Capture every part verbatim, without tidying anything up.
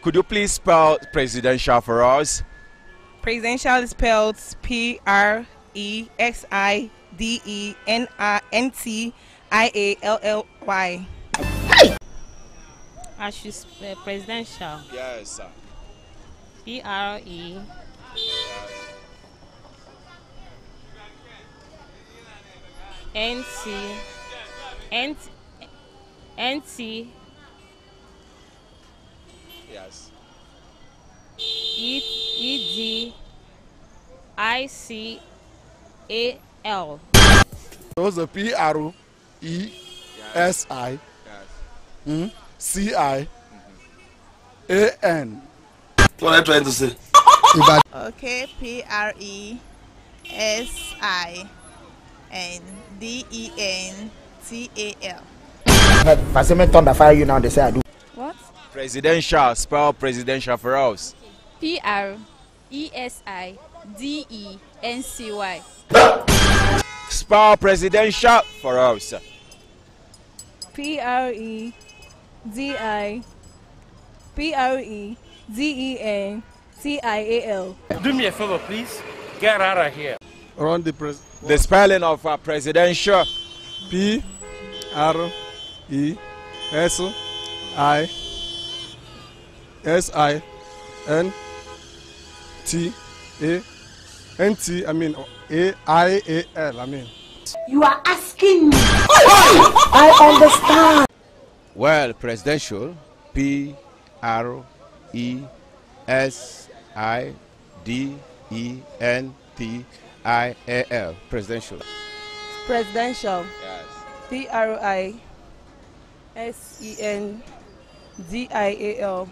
could you please spell presidential for us? Presidential is spelled P R E S I D E N T I A L L Y. I should spell presidential. Yes, sir. P R E N T N N T Yes. E E D I C A L. Those are P R E S I C I A N. What are you trying to say? Okay, P R E S I N D E N T A L. If I say me thunder fire you now, they say I do. What? Presidential, spell presidential for us. P R E S I D E N C Y. Spell presidential for us. P R E D I P R E D E N T I A L. Do me a favor, please. Get out of here. Run the pres. The spelling of uh, presidential. P R E S I S I N T A N T. I mean A I A L. I mean. You are asking me. I understand. Well, presidential. P R E S I D E N T I A L. Presidential. Presidential. Yes. P R I S E N D I A L.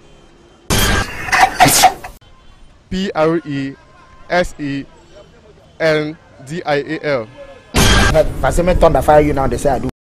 P R E S E N D I A L. If I say me thunder fire you now, they say I do.